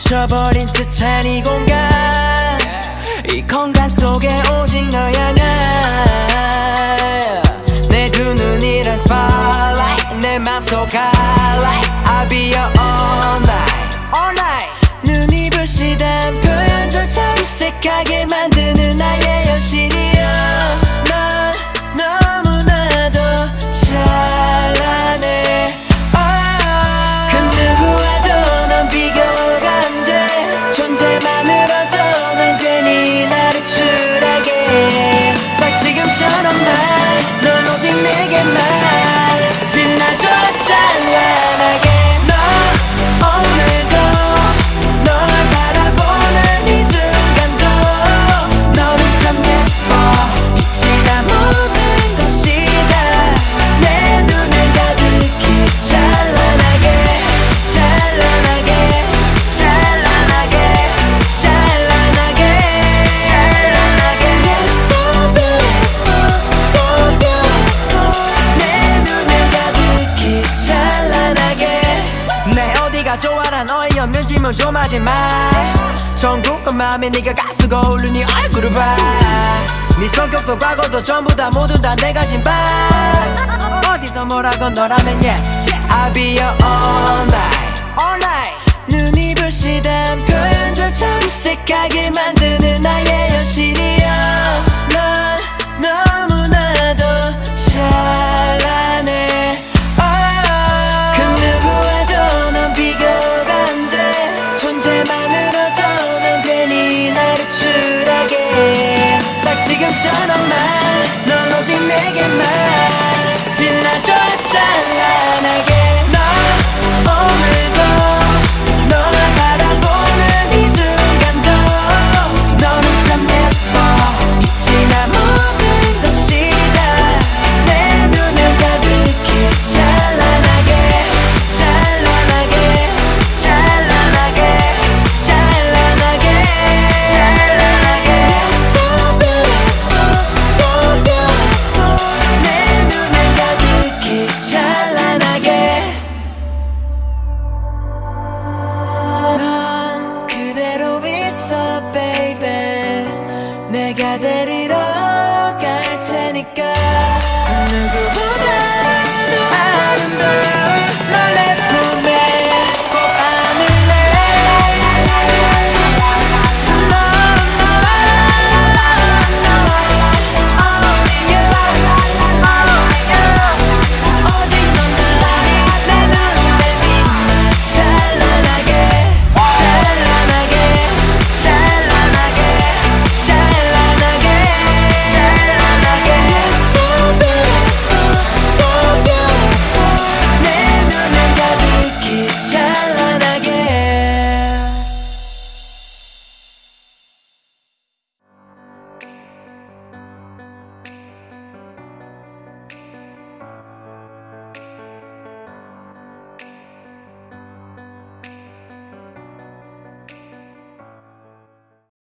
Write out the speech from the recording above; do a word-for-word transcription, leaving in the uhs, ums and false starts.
멈춰버린 듯한 이 공간, 이 공간 속에 오직 너야 나. 내 두 눈이란 spotlight, 내 맘속 highlight. I'll be your all night, all night. 눈이 부시던 표현조차 어색하게 만드는 나의 여신이야. 넌 너무나도 찬란해. 그 누구와도 넌 비교가 안 돼. 존재만으로도 난 괜히 나를 추락해. 딱 지금처럼 날 넌 오직 내게만 빛나줘 찬란하게. 너 오늘도 널 바라보는 이 순간도 너는 참 예뻐. 빛이 나 모든 것이 다 내 눈을 가득히 찬란하게 찬란하게 찬란하게 찬란하게 찬란하게. You're so beautiful, so beautiful. 내 눈을 가득히 찬란하게. 내 어디가 좋아라 너의 없는지 좀 하지 마. 전국과 맘에 네가 가수고 어울린 네 얼굴을 봐. 네 성격도 과거도 전부 다 모두 다 내가 신발. 어디서 뭐라고 너라면 yes, I'll be your all night, all night. 눈이 부시던 표현조차 어색하게 만드는 나의 여신이야. 넌 너무나도 찬란해. 그 누구와도 넌 비교가 안 돼. 존재만으로도 넌 괜히 나를 추락해. 딱 지금처럼만 넌 오직 내게만 빛나줘 찬란하게. 너 오늘도